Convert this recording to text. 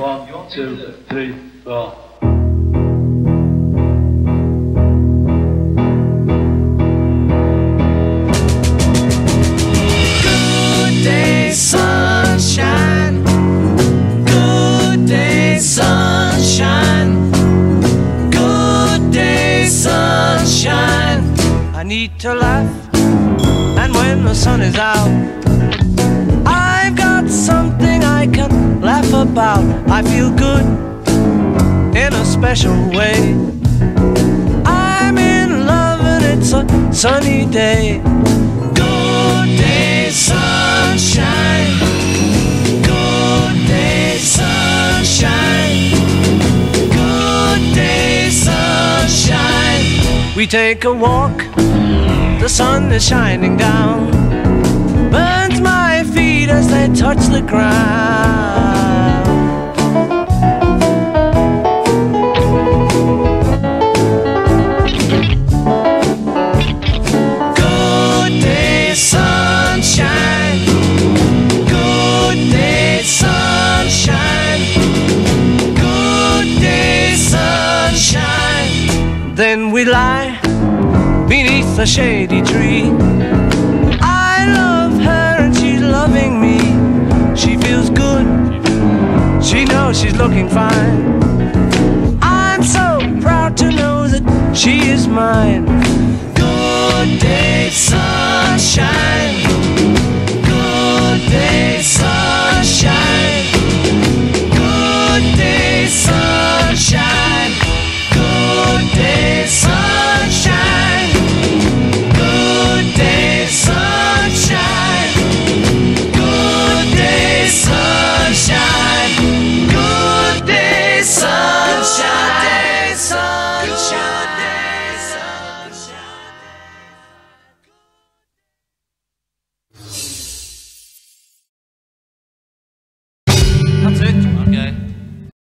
1, 2, 3, 4. Good day, sunshine. Good day, sunshine. Good day, sunshine. I need to laugh, and when the sun is out, I've got something I can laugh about. I feel good in a special way. I'm in love and it's a sunny day. Good day, sunshine. Good day, sunshine. Good day, sunshine. We take a walk, the sun is shining down, burns my feet as they touch the ground. Good day, sunshine. Good day, sunshine. Good day, sunshine. Then we lie beneath a shady tree. I love her and she's loving me. She feels good, she knows she's looking fine. I'm so proud to know that she is mine.